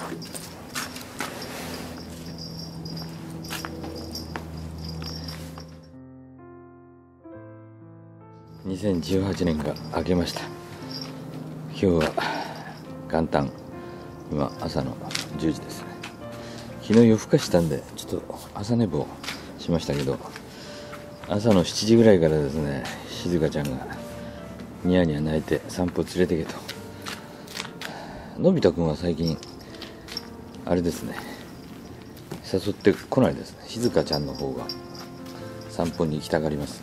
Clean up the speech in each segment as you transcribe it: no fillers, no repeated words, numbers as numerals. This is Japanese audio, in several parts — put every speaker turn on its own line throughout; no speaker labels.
2018年が明けました。今日は元旦、今朝の10時ですね。昨日夜更かしたんでちょっと朝寝坊しましたけど、朝の7時ぐらいからですね、静香ちゃんがニヤニヤ泣いて散歩連れてけと。のび太くんは最近あれですね、誘ってこないですね。静香ちゃんの方が散歩に行きたがりますね。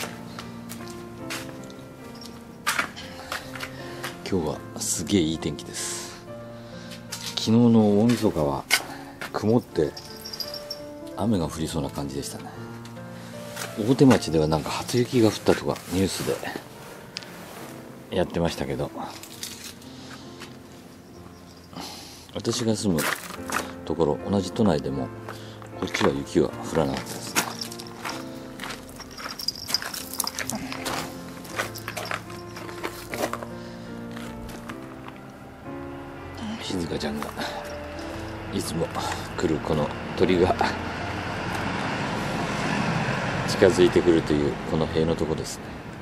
今日はすげえいい天気です。昨日の大晦日は曇って雨が降りそうな感じでしたね。大手町ではなんか初雪が降ったとかニュースでやってましたけど、私が住むところ同じ都内でもこっちは雪は降らなかったですね。静香ちゃんがいつも来るこの鳥が近づいてくるというこの塀のとこですね。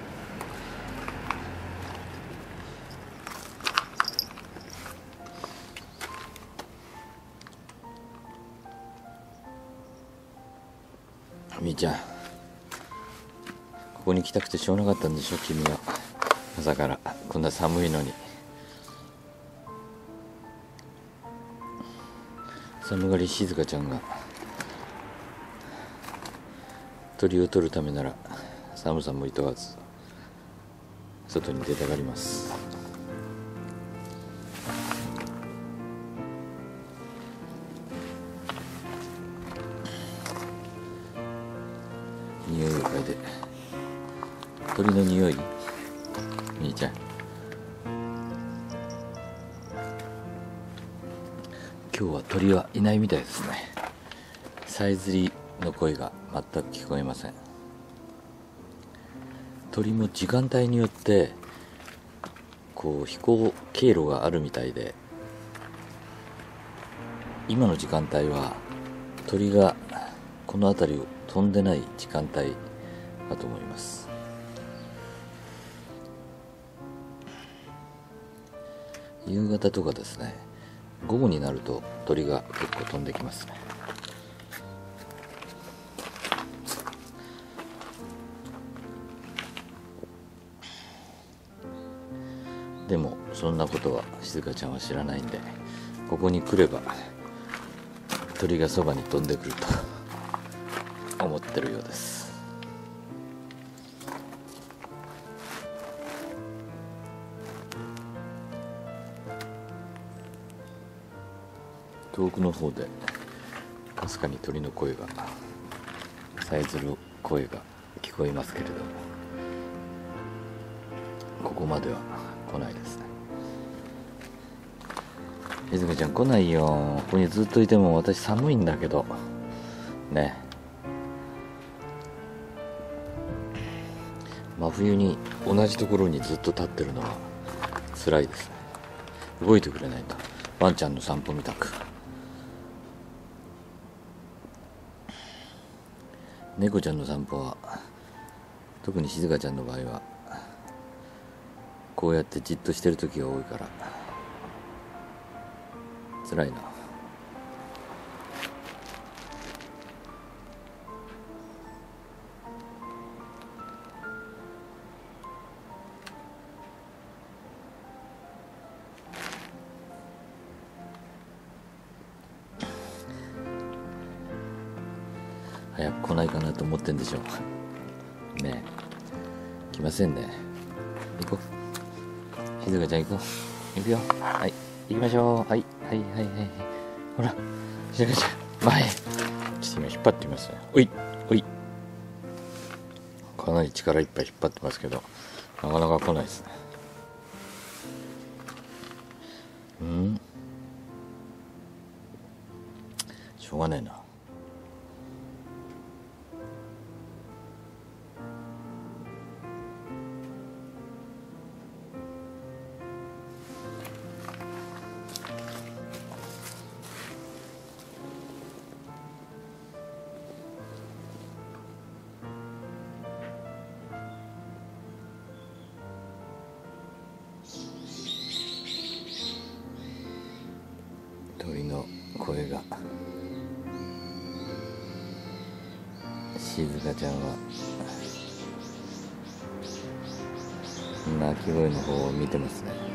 みーちゃん、ここに来たくてしょうがなかったんでしょ君は。朝からこんな寒いのに。寒がり静香ちゃんが鳥を取るためなら寒さもいとわず外に出たがります。匂いを嗅いで、鳥の匂い、みーちゃん。今日は鳥はいないみたいですね。さえずりの声が全く聞こえません。鳥も時間帯によってこう飛行経路があるみたいで、今の時間帯は鳥がこの辺りを飛んでない時間帯だと思います。夕方とかですね、午後になると鳥が結構飛んできますね。でもそんなことは静香ちゃんは知らないんで、ここに来れば鳥がそばに飛んでくると思ってるようです。遠くの方でかすかに鳥の声が、さえずる声が聞こえますけれども、ここまでは来ないですね。静香ちゃん来ないよ。ここにずっといても私寒いんだけどね。真冬に同じところにずっと立ってるのは辛いですね。動いてくれないと。ワンちゃんの散歩みたく。猫ちゃんの散歩は、特に静香ちゃんの場合はこうやってじっとしてる時が多いから辛いな。早く来ないかなと思ってんでしょうね。来ませんね。行こう、静香ちゃん行こう。行くよ。はい、行きましょう。はいはいはいはい。ほら静香ちゃん前、ちょっと今引っ張ってみますね。おいおい、かなり力いっぱい引っ張ってますけどなかなか来ないですね。しょうがないな。 鳥の声が。静香ちゃんは鳴き声の方を見てますね。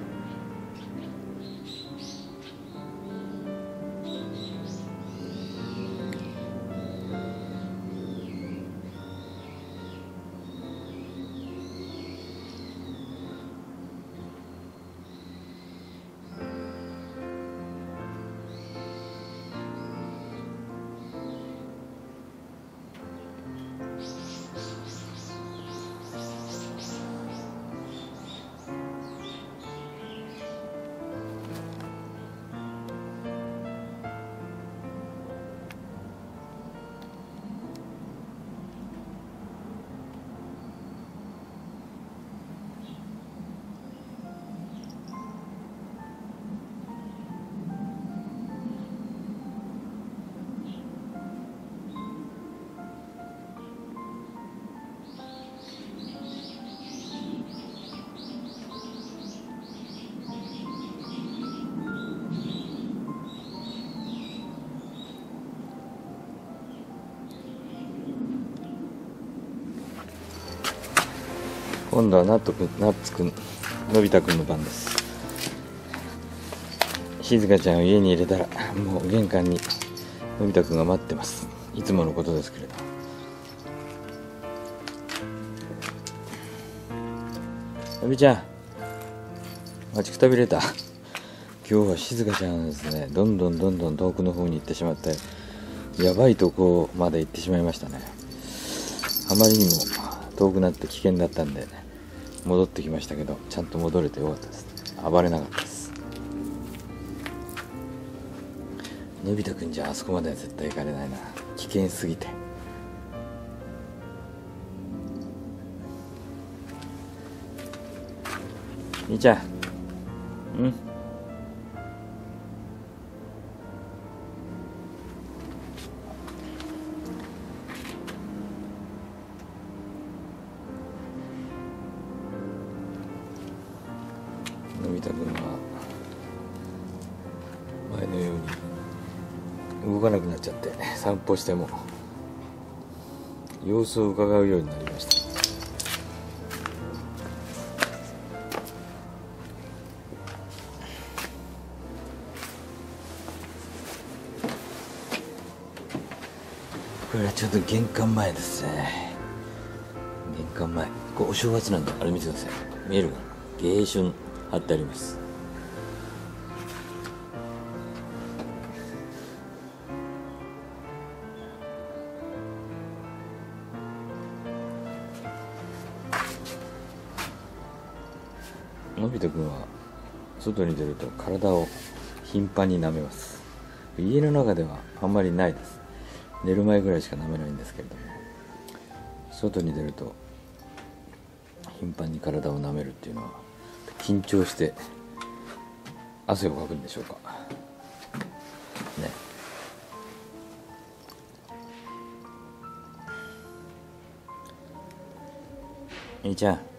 今度はナッツくん、のび太くんの番です。静香ちゃんを家に入れたら、もう玄関にのび太くんが待ってます。いつものことですけれど。のびちゃん、待ちくたびれた。今日は静香ちゃんはですね、どんどん遠くの方に行ってしまって、やばいとこまで行ってしまいましたね。あまりにも遠くなって危険だったんで戻ってきましたけど、ちゃんと戻れてよかったです。暴れなかったです。のび太くんじゃあそこまでは絶対行かれないな、危険すぎて。兄ちゃん、のび太くんは前のように動かなくなっちゃって、散歩しても様子を伺うようになりました。これはちょっと玄関前ですね。玄関前、これお正月なんで、あれ見てください。見えるかな、迎春貼ってあります。のび太くんは外に出ると体を頻繁に舐めます。家の中ではあんまりないです。寝る前ぐらいしか舐めないんですけれども、外に出ると頻繁に体を舐めるっていうのは、緊張して汗をかくんでしょうかね。兄ちゃん、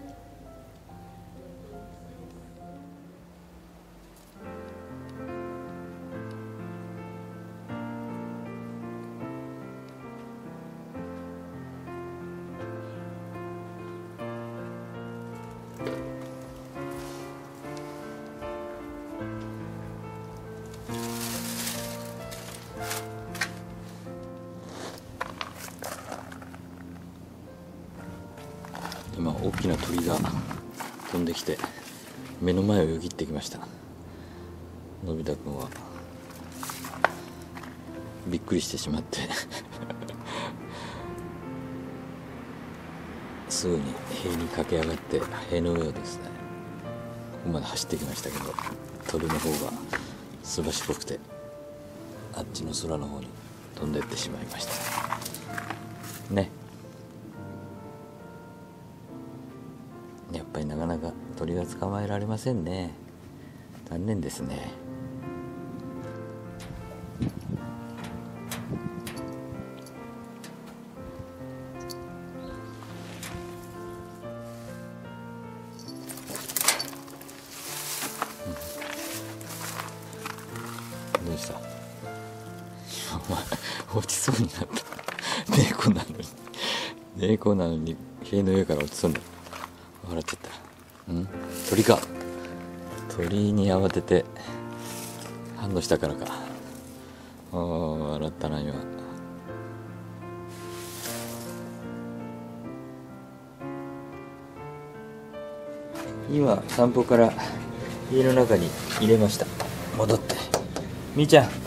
今大きな鳥が飛んできて目の前をよぎってきました。のび太くんはびっくりしてしまってすぐに塀に駆け上がって、塀の上をですね、ここまで走ってきましたけど、鳥の方がすばしっこくてあっちの空の方に飛んでってしまいましたね。やっぱりなかなか鳥が捕まえられませんね。残念ですね。 どうした？お前落ちそうになった。猫なのに塀の上から落ちそうになった。笑っちゃった。鳥か。鳥に慌てて反応したからか。笑ったな今。今散歩から家の中に入れました。戻ってみーちゃん